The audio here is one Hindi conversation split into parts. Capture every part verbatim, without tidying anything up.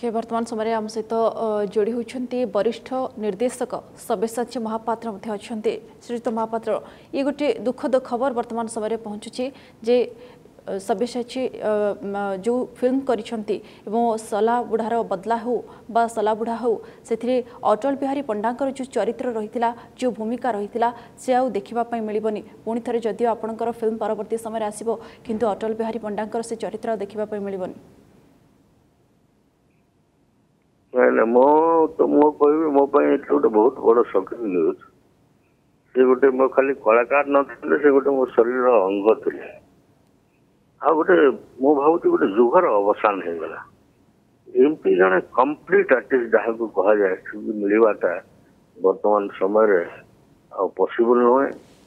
के वर्तमान समय आम सहित जोड़ी होती वरिष्ठ निर्देशक सब्यसाची महापात्र श्रीयुक्त महापात्र ये गोटे दुखद खबर वर्तमान समय पहुँचुची जे सब्यसाची जो फिल्म करिसेंती एवं सला बुढ़ार बदला हो बा सला बुढ़ा हो से अटल बिहारी पंडांकर जो चरित्र रही जो भूमिका रही से आउ देखापी मिलबनी पुणी थे जदिव आपणकर फिल्म परवर्ती समय आसो किंतु अटल बिहारी पंडांकर से चरित्र देखापी मिलबनी ना मो तो मो कह मो गोटे बहुत बड़ शॉकिंग न्यूज से गोटे मो खाली कलाकार नथिले से गोटे मो शरीर अंग थे आ गोटे मो भावुँ गोटे जुगर अवसान हो गला एमती जड़े कंप्लीट आर्टिस्ट जहाँ को कह जाए मिलवाटा वर्तमान समय पॉसिबल नुहे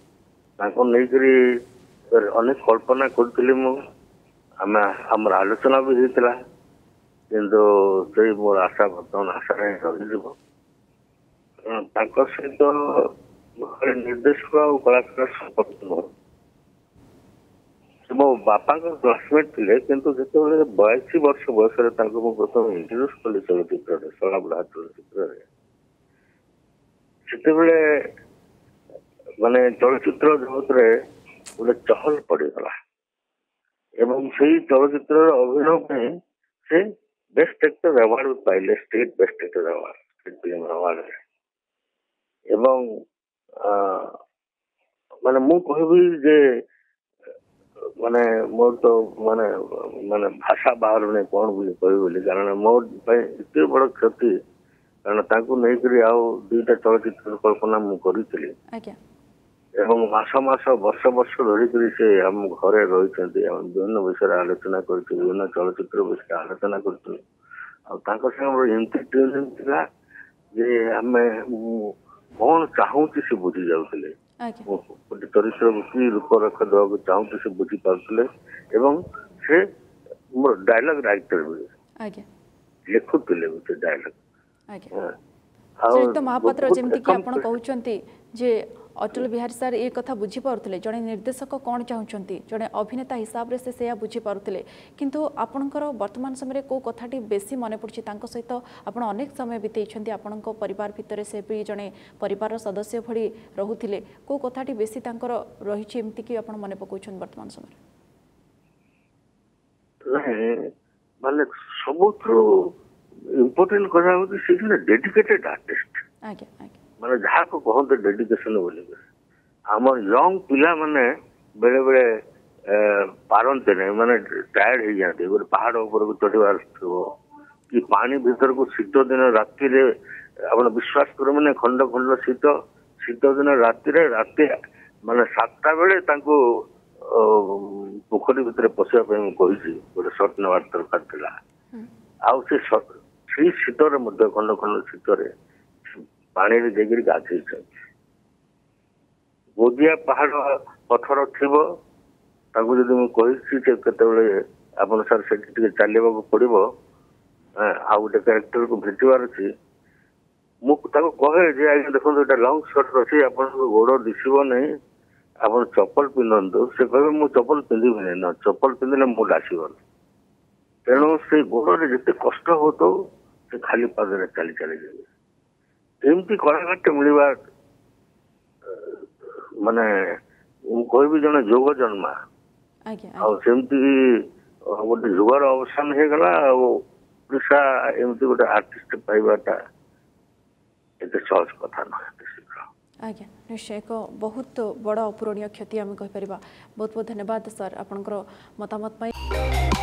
नहीं अनेक कल्पना करी आम आम आलोचना भी होता किंतु से मोर आशा बर्तमान आशा रही सहित निर्देशक और कलाकार संपर्क नुह मो बापा क्लासमेट थे किंतु जिते बयासी वर्ष बयस प्रथम इंट्रोड्यूस कली चलचित्र सला बुढ़ा चलचित्र से माने चलचित्र जगत गोटे चहल पड़गला एवं से चलचित्र अभिनय से बेस्ट एक्टर अवार्ड भी पाइले state best actor award state film award एवं माने मु कहबी जे माने मोर तो माने माने भाषा बाहर नहीं कौन बोली कह बोली कारण मोर इतने बड़ क्षति कारण ताकू नहीं करी आउ दुईटा चलचित्र कल्पना मु करी एवं मास मास वर्ष वर्ष धरिक से आम घरे रही विभिन्न विषय आलोचना कर विभिन्न चलचित्र विषय आलोचना कर कौन चाहूँ से बुझी जाऊे गोटे चरित्र कि रूप रख देवा चाहूँ से बुझी पारे एवं से मोर डायलॉग राइटर भी लिखुले से डायलॉग श्रीयुक्त महापात्र जमती कि आपण कहउचंती जे अटल बिहारी सर ये कथा बुझी पारुथिले जड़े निर्देशक कौन चाहूँगी जड़े अभिनेता हिसाब से से बुझी पारुथिले किंतु आपणकर वर्तमान समय को कथाटी बेसी मन पड़ुछि तांको सहित आपण अनेक समय बितेइछंती आपणको परिवार भितर से भी जड़े परिवार सदस्य भली रहुथिले को कथाटी बेसी तांकर रहिछि एमति कि आपण मन पकाउछन वर्तमान समय माने सबुठु इम्पोर्टेंट कथा होछि से डेडिकेटेड आर्टिस्ट आज्ञा आज्ञा माने जहाँ को कहते डेडिकेशन बोले आम यंग पिला माने बेले बेले पारते नहीं माने टायर्ड हो जाते गोटे पहाड़ ऊपर को चढ़वार थो कि पानी भीतर को शीत दिन राति आप विश्वास कर मैंने खंड खंड शीत शीत दिन राति राति माने सातटा बेले पोखरी भितर पशिया कही गोटे सर्ट नवार दरकार था आउ से शीतर खंड खंड शीतर पानी जाकर गाधे गोदिया पहाड़ पथर थी जदि मुझे कते आप सर से चलवा पड़ो आ गए क्यारेक्टर को भेटवार अच्छी मुझे कहे जे आज देखो ये लंग सर्ट अच्छी आप गोड़ दिशब नहीं आप चप्पल पिंधु से कहे मुझे चप्पल पिंधि ना चप्पल पिंधे मुड आसबन तेणु से गोड़े जिते कष्ट हो तो से खाली पादे चली चली जाए एमती कलाकार मिलवा माने कह जन जोग जन्मा आमती गोटे जुगर अवसान हो गला ओडिशा एमती गोटे आर्टिस्ट पाइबाटा एत सहज कथा नुहे आज्ञा निश्चय एक बहुत बड़ अपूरणीय क्षति आम कहीपर बहुत बहुत धन्यवाद सर आपंकर मतामत।